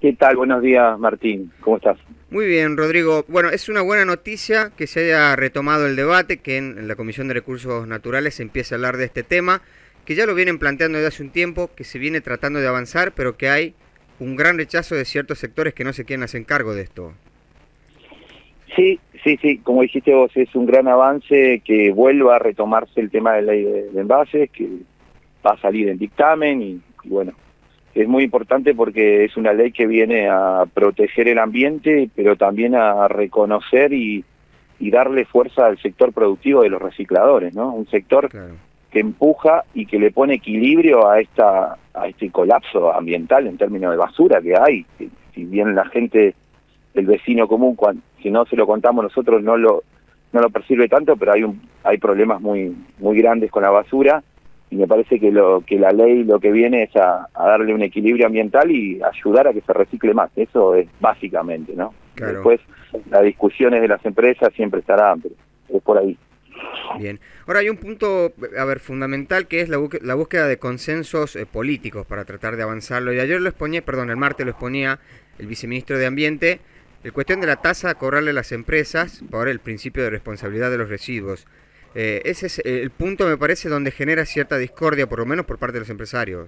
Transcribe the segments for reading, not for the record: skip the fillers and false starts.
¿Qué tal? Buenos días, Martín. ¿Cómo estás? Muy bien, Rodrigo. Bueno, es una buena noticia que se haya retomado el debate, que en la Comisión de Recursos Naturales se empiece a hablar de este tema, que ya lo vienen planteando desde hace un tiempo, que se viene tratando de avanzar, pero que hay un gran rechazo de ciertos sectores que no se quieren hacer cargo de esto. Sí, como dijiste vos, es un gran avance que vuelva a retomarse el tema de la ley de envases, que va a salir en dictamen y bueno, es muy importante porque es una ley que viene a proteger el ambiente, pero también a reconocer y darle fuerza al sector productivo de los recicladores, ¿no? Un sector Claro. que empuja y que le pone equilibrio a este colapso ambiental en términos de basura que hay. Si bien la gente, el vecino común, si no se lo contamos nosotros no lo percibe tanto, pero hay problemas muy grandes con la basura, y me parece que la ley lo que viene es a darle un equilibrio ambiental y ayudar a que se recicle más. Eso es básicamente, ¿no? Claro. Después las discusiones de las empresas siempre estarán, pero es por ahí. Bien. Ahora hay un punto, fundamental, que es la búsqueda de consensos políticos para tratar de avanzarlo. Y ayer el martes lo exponía el viceministro de Ambiente, la cuestión de la tasa a cobrarle a las empresas por el principio de responsabilidad de los residuos. Ese es el punto, me parece, donde genera cierta discordia, por lo menos por parte de los empresarios.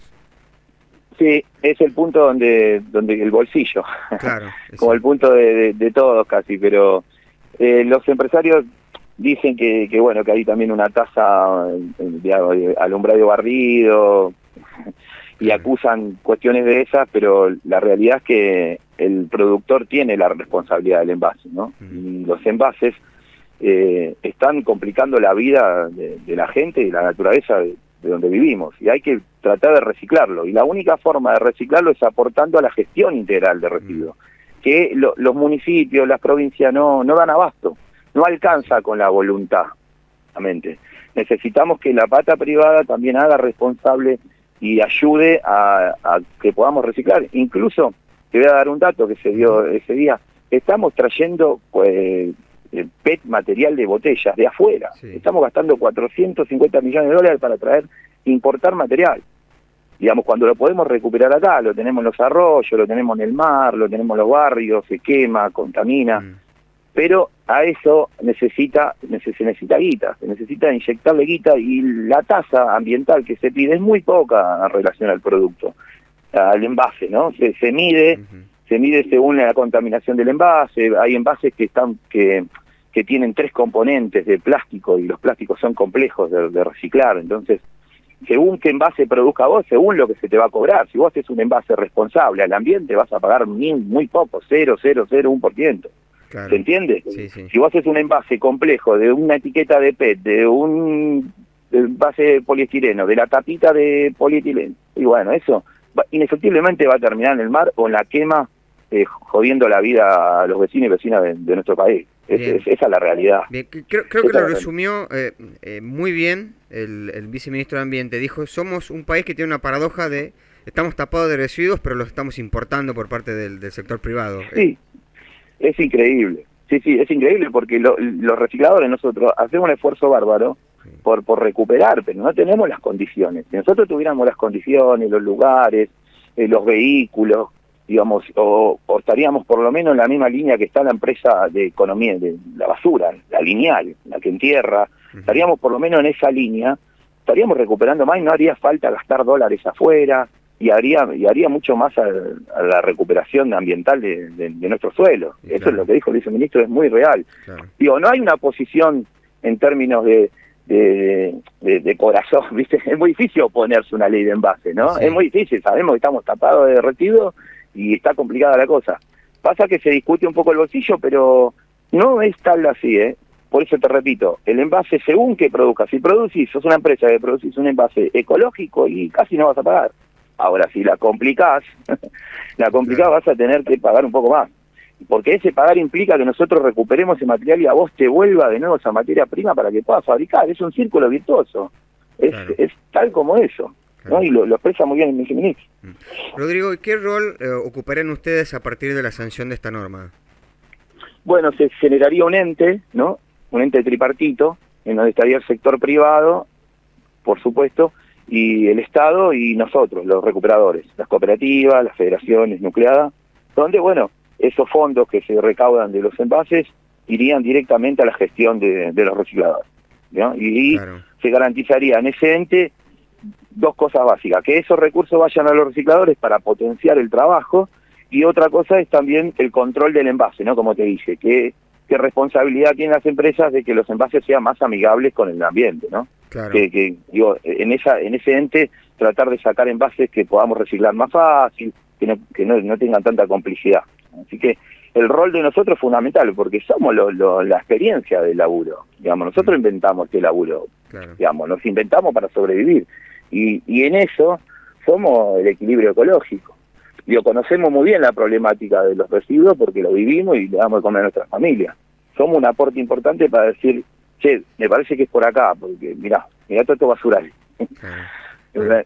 Sí, es el punto donde el bolsillo, Claro, como el punto de todos casi, pero los empresarios dicen que bueno, que hay también una tasa de alumbrado y barrido, y acusan cuestiones de esas, pero la realidad es que el productor tiene la responsabilidad del envase, ¿no? Y los envases están complicando la vida de la gente y la naturaleza de donde vivimos, y hay que tratar de reciclarlo, y la única forma de reciclarlo es aportando a la gestión integral de residuos, que los municipios, las provincias no dan abasto, no alcanza con la voluntad, realmente. Necesitamos que la pata privada también haga responsable y ayude a que podamos reciclar. Incluso, te voy a dar un dato que se dio ese día, estamos trayendo PET, material de botellas de afuera. Sí. Estamos gastando 450 millones de dólares para importar material. Digamos, cuando lo podemos recuperar acá, lo tenemos en los arroyos, lo tenemos en el mar, lo tenemos en los barrios, se quema, contamina. Pero a eso se necesita guita, se necesita inyectarle guita, y la tasa ambiental que se pide es muy poca en relación al producto, al envase, ¿no? Se mide según la contaminación del envase. Hay envases que tienen 3 componentes de plástico, y los plásticos son complejos de reciclar. Entonces, según qué envase produzca vos, según lo que se te va a cobrar. Si vos haces un envase responsable al ambiente, vas a pagar muy poco, 0,001%. Claro. ¿Se entiende? Sí. Si vos haces un envase complejo de una etiqueta de PET, de un envase de poliestireno, de la tapita de polietileno, y bueno, eso inefectiblemente va a terminar en el mar o en la quema, jodiendo la vida a los vecinos y vecinas de nuestro país. Esa es la realidad. Bien. Creo que lo resumió muy bien el viceministro de Ambiente. Dijo, somos un país que tiene una paradoja de estamos tapados de residuos, pero los estamos importando por parte del sector privado. Sí, es increíble. Sí, es increíble porque los recicladores, nosotros hacemos un esfuerzo bárbaro por recuperar, pero no tenemos las condiciones. Si nosotros tuviéramos las condiciones, los lugares, los vehículos, digamos, o estaríamos por lo menos en la misma línea que está la empresa de economía de la basura, la lineal, la que entierra, estaríamos por lo menos en esa línea, estaríamos recuperando más y no haría falta gastar dólares afuera, y haría mucho más a la recuperación ambiental de nuestro suelo. Eso claro. Es lo que dijo el viceministro, es muy real. Claro. Digo, no hay una posición en términos de corazón, ¿viste? Es muy difícil oponerse a una ley de envase, ¿no? Sí. Es muy difícil, sabemos que estamos tapados de residuos y está complicada la cosa. Pasa que se discute un poco el bolsillo, pero no es tal así, ¿eh? Por eso te repito, el envase según que produzcas, si sos una empresa que producís un envase ecológico y casi no vas a pagar. Ahora, si la complicás, vas a tener que pagar un poco más. Porque ese pagar implica que nosotros recuperemos ese material y a vos te vuelva de nuevo esa materia prima para que puedas fabricar. Es un círculo virtuoso. Es tal como eso. Claro. ¿No? Y lo expresa muy bien el viceministro. Rodrigo, ¿qué rol ocuparían ustedes a partir de la sanción de esta norma? Bueno, se generaría un ente, ¿no? Un ente tripartito, en donde estaría el sector privado, por supuesto, y el Estado y nosotros, los recuperadores, las cooperativas, las federaciones nucleadas, donde, bueno, esos fondos que se recaudan de los envases irían directamente a la gestión de los recicladores, ¿no? Y Claro. se garantizaría en ese ente dos cosas básicas: que esos recursos vayan a los recicladores para potenciar el trabajo, y otra cosa es también el control del envase, ¿no? Como te dije, qué responsabilidad tienen las empresas de que los envases sean más amigables con el ambiente, ¿no? Claro. Digo, en ese ente tratar de sacar envases que podamos reciclar más fácil, que no tengan tanta complicidad. Así que el rol de nosotros es fundamental, porque somos la experiencia del laburo. Digamos, nosotros inventamos este laburo, Claro. digamos, nos inventamos para sobrevivir. Y en eso somos el equilibrio ecológico. Digo, conocemos muy bien la problemática de los residuos porque lo vivimos y le damos de comer a nuestra familia. Somos un aporte importante para decir, che, me parece que es por acá, porque mirá todo esto basural. Claro.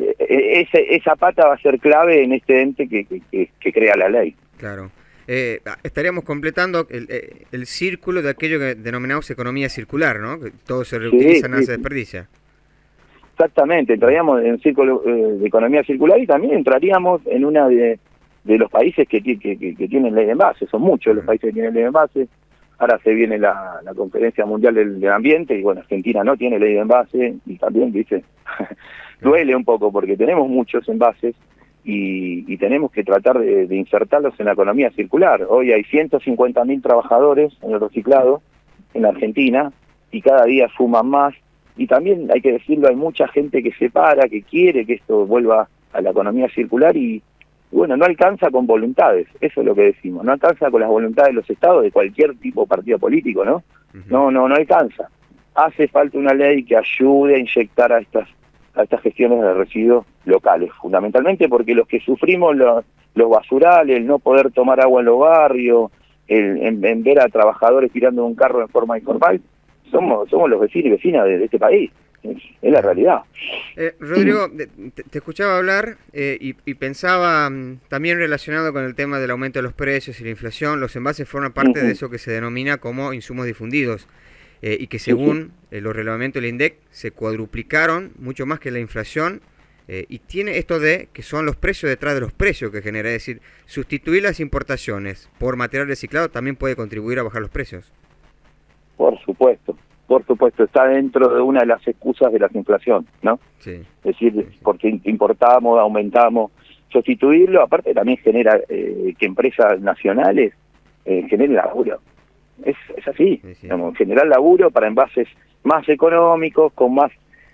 Esa pata va a ser clave en este ente que crea la ley. Claro. Estaríamos completando el círculo de aquello que denominamos economía circular, ¿no? Que todo se reutiliza, nada se desperdicia. Exactamente, entraríamos en un círculo de economía circular, y también entraríamos en una de los países que tienen ley de envase. Son muchos los países que tienen ley de envase. Ahora se viene la Conferencia Mundial del Ambiente, y bueno, Argentina no tiene ley de envase, y también, dice, duele un poco porque tenemos muchos envases y tenemos que tratar de insertarlos en la economía circular. Hoy hay 150.000 trabajadores en el reciclado en Argentina, y cada día suman más. Y también, hay que decirlo, hay mucha gente que se para, que quiere que esto vuelva a la economía circular, y bueno, no alcanza con voluntades, eso es lo que decimos, no alcanza con las voluntades de los estados, de cualquier tipo de partido político, ¿no? No alcanza. Hace falta una ley que ayude a inyectar a estas gestiones de residuos locales, fundamentalmente porque los que sufrimos los basurales, el no poder tomar agua en los barrios, en ver a trabajadores tirando un carro en forma informal, somos los vecinos y vecinas de este país. Es la realidad. Rodrigo, te escuchaba hablar y pensaba también relacionado con el tema del aumento de los precios y la inflación. Los envases forman parte de eso que se denomina como insumos difundidos, y que según los relevamientos del INDEC se cuadruplicaron mucho más que la inflación, y tiene esto de que son los precios detrás de los precios que genera. Es decir, sustituir las importaciones por material reciclado también puede contribuir a bajar los precios. Por supuesto, está dentro de una de las excusas de la inflación, ¿no? Sí. Es decir, porque importamos, aumentamos. Sustituirlo, aparte, también genera que empresas nacionales generen laburo. Es así, Sí. Digamos, generar laburo para envases más económicos, con más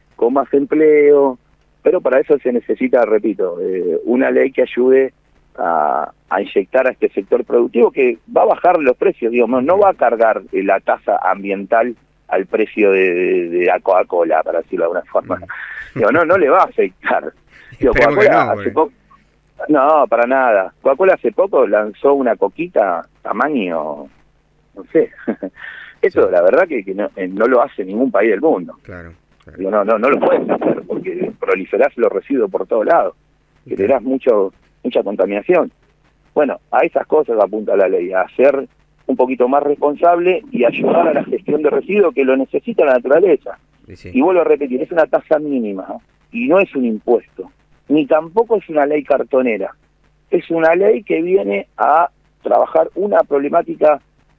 empleo, pero para eso se necesita, repito, una ley que ayude a inyectar a este sector productivo, que va a bajar los precios, digamos, no va a cargar la tasa ambiental al precio de la Coca-Cola, para decirlo de alguna forma. Digo, no le va a afectar. Digo, Coca-Cola hace poco, no, para nada. Coca-Cola hace poco lanzó una coquita tamaño, no sé. Eso, la verdad que no lo hace ningún país del mundo. Claro. Digo, no lo puedes hacer, porque proliferás los residuos por todos lados, generás mucha contaminación. Bueno, a esas cosas apunta la ley, a ser un poquito más responsable y ayudar a la gestión de residuos, que lo necesita la naturaleza. Sí. Y vuelvo a repetir, es una tasa mínima, ¿no? Y no es un impuesto, ni tampoco es una ley cartonera. Es una ley que viene a trabajar una de las problemáticas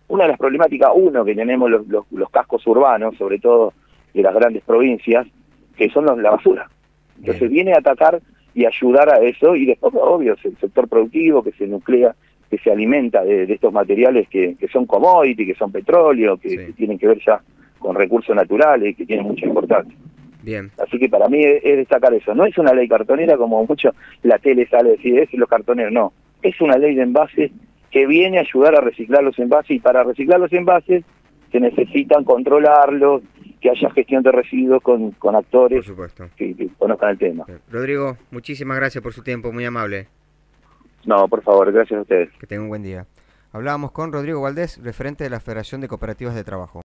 que tenemos los cascos urbanos, sobre todo de las grandes provincias, que son la basura. Entonces viene a atacar y ayudar a eso, y después, obvio, es el sector productivo que se nuclea, que se alimenta de estos materiales que son commodity, que son petróleo, que tienen que ver ya con recursos naturales, que tienen mucha importancia. Bien. Así que para mí es destacar eso. No es una ley cartonera como mucho la tele sale a decir, es los cartoneros, no. Es una ley de envases que viene a ayudar a reciclar los envases, y para reciclar los envases se necesitan controlarlos, que haya gestión de residuos con actores que conozcan el tema. Rodrigo, muchísimas gracias por su tiempo, muy amable. No, por favor, gracias a ustedes. Que tenga un buen día. Hablábamos con Rodrigo Valdés, referente de la Federación de Cooperativas de Trabajo.